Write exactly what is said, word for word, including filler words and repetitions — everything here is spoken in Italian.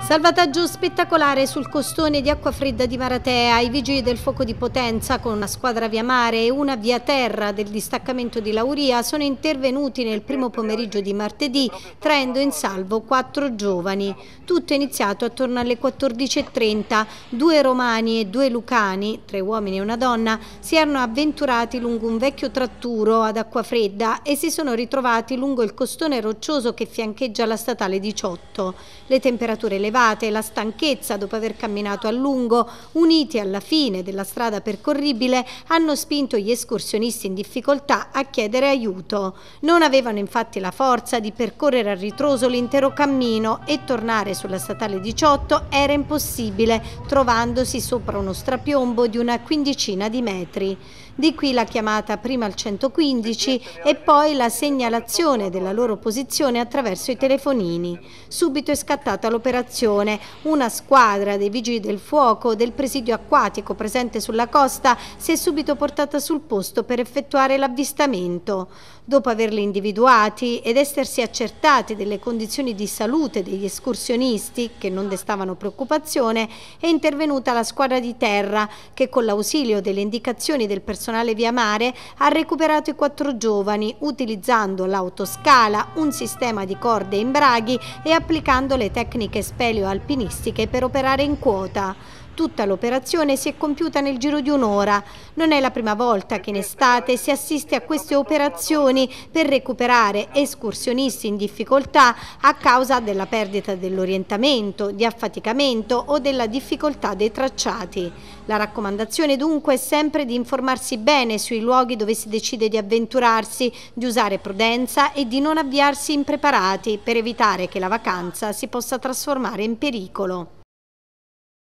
Salvataggio spettacolare sul costone di Acquafredda di Maratea. I vigili del fuoco di Potenza, con una squadra via mare e una via terra del distaccamento di Lauria, sono intervenuti nel primo pomeriggio di martedì, traendo in salvo quattro giovani. Tutto è iniziato attorno alle quattordici e trenta. Due romani e due lucani, tre uomini e una donna, si erano avventurati lungo un vecchio tratturo ad Acquafredda e si sono ritrovati lungo il costone roccioso che fiancheggia la statale diciotto. Le temperature elevate e la stanchezza dopo aver camminato a lungo, uniti alla fine della strada percorribile, hanno spinto gli escursionisti in difficoltà a chiedere aiuto. Non avevano infatti la forza di percorrere a ritroso l'intero cammino e tornare sulla statale diciotto era impossibile, trovandosi sopra uno strapiombo di una quindicina di metri. Di qui la chiamata prima al centoquindici e poi la segnalazione della loro posizione attraverso i telefonini. Subito è scattata l'operazione. Una squadra dei vigili del fuoco del presidio acquatico presente sulla costa si è subito portata sul posto per effettuare l'avvistamento. Dopo averli individuati ed essersi accertati delle condizioni di salute degli escursionisti, che non destavano preoccupazione, è intervenuta la squadra di terra che, con l'ausilio delle indicazioni del personale via mare, ha recuperato i quattro giovani utilizzando l'autoscala, un sistema di corde e imbraghi e applicando le tecniche speleo-alpinistiche per operare in quota. Tutta l'operazione si è compiuta nel giro di un'ora. Non è la prima volta che in estate si assiste a queste operazioni per recuperare escursionisti in difficoltà a causa della perdita dell'orientamento, di affaticamento o della difficoltà dei tracciati. La raccomandazione dunque è sempre di informarsi bene sui luoghi dove si decide di avventurarsi, di usare prudenza e di non avviarsi impreparati per evitare che la vacanza si possa trasformare in pericolo.